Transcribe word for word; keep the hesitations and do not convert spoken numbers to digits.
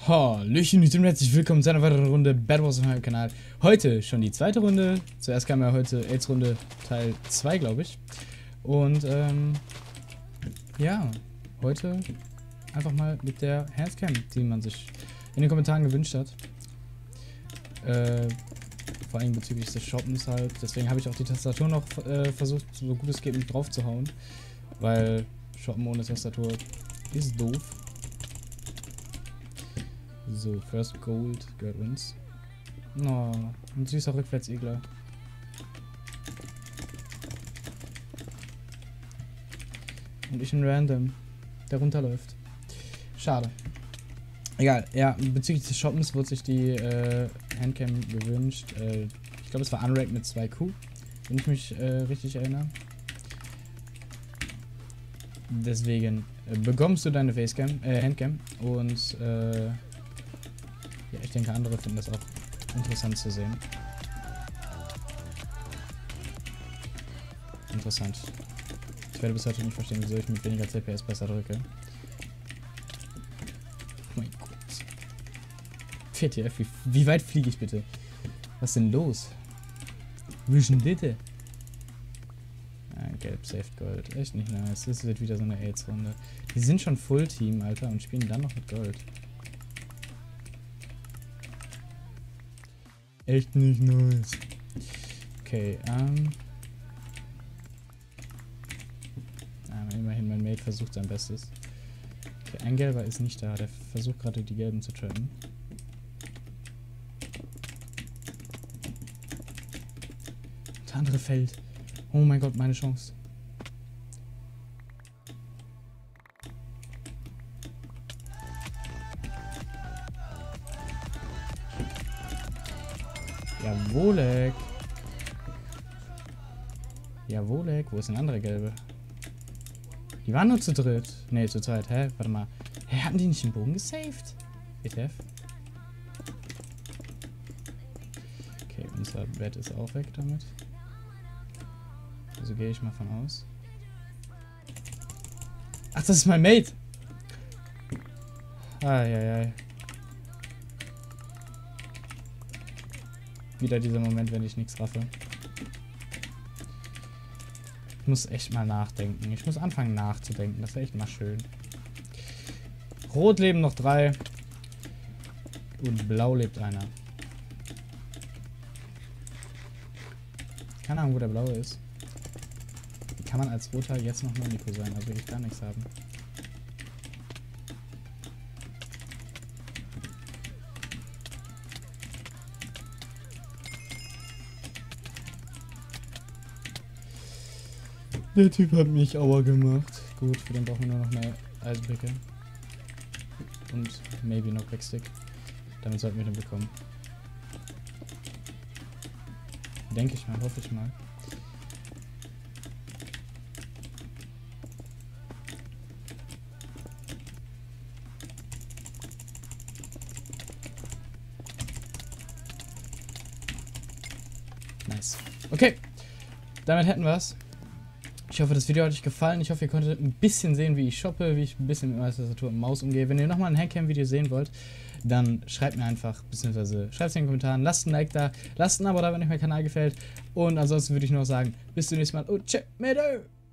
Hallöchen und herzlich willkommen zu einer weiteren Runde Bed Wars auf meinem Kanal. Heute schon die zweite Runde. Zuerst kam ja heute AIDS-Runde Teil zwei, glaube ich. Und ähm, ja, heute einfach mal mit der Handscam, die man sich in den Kommentaren gewünscht hat. Äh, vor allem bezüglich des Shoppens halt. Deswegen habe ich auch die Tastatur noch äh, versucht, so gut es geht, nicht drauf zu hauen. Weil Shoppen ohne Tastatur ist doof. So, First Gold, gehört uns. Oh, ein süßer Rückwärtsigler. Und ich ein Random, der runterläuft. Schade. Egal, ja, bezüglich des Shoppens wurde sich die äh, Handcam gewünscht. Äh, ich glaube, es war Unranked mit zwei Q, wenn ich mich äh, richtig erinnere. Deswegen äh, bekommst du deine Facecam, äh, Handcam und äh, ja, ich denke, andere finden das auch interessant zu sehen. Interessant. Ich werde bis heute nicht verstehen, wieso ich mit weniger C P S besser drücke. Oh mein Gott. vier T F, wie, wie weit fliege ich bitte? Was ist denn los? Vision bitte. Ah, gelb, safe Gold. Echt nicht nice. Das wird wieder so eine AIDS-Runde. Die sind schon Full-Team, Alter, und spielen dann noch mit Gold. Echt nicht nice. Okay, ähm. Ah, immerhin, mein Mate versucht sein Bestes. Okay, ein Gelber ist nicht da. Der versucht gerade die Gelben zu trappen. Der andere fällt. Oh mein Gott, meine Chance. Jawolek. Jawolek. Wo ist ein anderer Gelbe? Die waren nur zu dritt. Ne, zu zweit. Hä? Warte mal. Hä, hatten die nicht den Bogen gesaved? W T F? Okay, unser Bett ist auch weg damit. Also gehe ich mal von aus. Ach, das ist mein Mate. Eieiei. Wieder dieser Moment, wenn ich nichts raffe. Ich muss echt mal nachdenken. Ich muss anfangen nachzudenken. Das wäre echt mal schön. Rot leben noch drei. Und blau lebt einer. Keine Ahnung, wo der blaue ist. Wie kann man als Roter jetzt noch nur Nico sein? Also will ich gar nichts haben. Der Typ hat mich Aua gemacht. Gut, für den brauchen wir nur noch eine Eisenbrücke. Und maybe noch Quickstick. Damit sollten wir den bekommen. Denke ich mal, hoffe ich mal. Nice. Okay, damit hätten wir es. Ich hoffe, das Video hat euch gefallen. Ich hoffe, ihr konntet ein bisschen sehen, wie ich shoppe, wie ich ein bisschen mit meiner Tastatur und Maus umgehe. Wenn ihr nochmal ein Handcam-Video sehen wollt, dann schreibt mir einfach, beziehungsweise schreibt es in den Kommentaren, lasst ein Like da, lasst ein Abo da, wenn euch mein Kanal gefällt. Und ansonsten würde ich nur noch sagen, bis zum nächsten Mal und tschö, mit